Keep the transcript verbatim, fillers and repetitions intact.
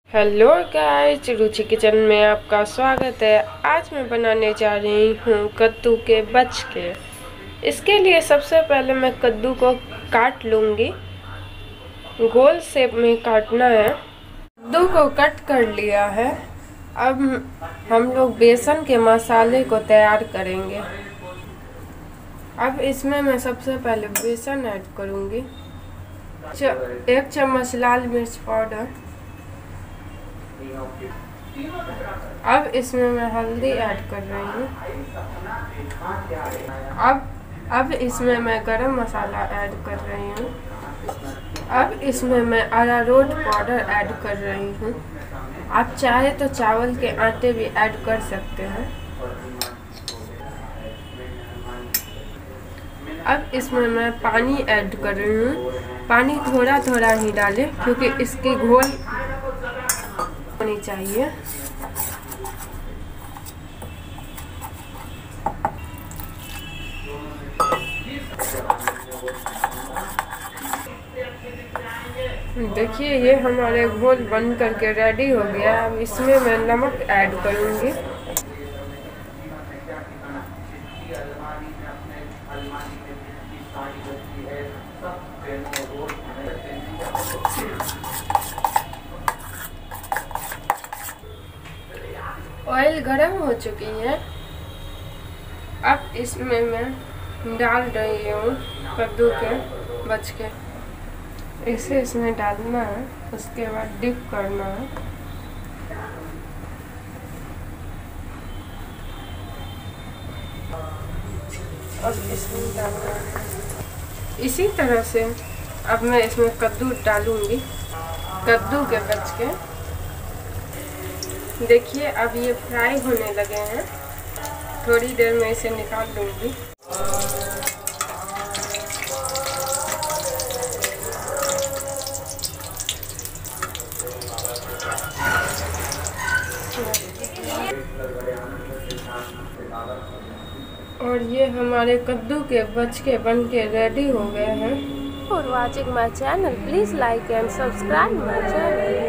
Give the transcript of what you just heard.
Hello guys, रुचि kitchen में आपका स्वागत है। आज मैं बनाने जा रही हूँ कद्दू के बचके। इसके लिए सबसे पहले मैं कद्दू को काट लूँगी। गोल शेप में काटना है। कद्दू को कट कर लिया है। अब हम लोग बेसन के मसाले को तैयार करेंगे। अब इसमें मैं सबसे पहले बेसन ऐड करूँगी। एक चम्मच लाल मिर्च पाउडर। अब इसमें मैं हल्दी ऐड कर रही हूँ। अब अब इसमें मैं गरम मसाला ऐड कर रही हूँ। अब इसमें मैं अरारोट पाउडर ऐड कर रही हूँ। आप चाहे तो चावल के आटे भी ऐड कर सकते हैं। अब इसमें मैं पानी ऐड कर रही हूँ। पानी थोड़ा थोड़ा ही डालें क्योंकि इसकी घोल होनी चाहिए। देखिए, ये हमारे घोल बन करके रेडी हो गया। अब इसमें मैं नमक ऐड करूँगी। ऑयल गरम हो चुकी है। अब इसमें मैं डाल रही हूँ कद्दू के बचके। इसे इसमें डालना है, उसके बाद डिप करना है। अब इसमें डालना है। इसी तरह से अब मैं इसमें कद्दू डालूंगी, कद्दू के बचके। देखिए, अब ये फ्राई होने लगे हैं। थोड़ी देर में इसे निकाल लूँगी। और ये हमारे कद्दू के बचके बन के रेडी हो गए हैं। For watching my channel, please like and subscribe my channel.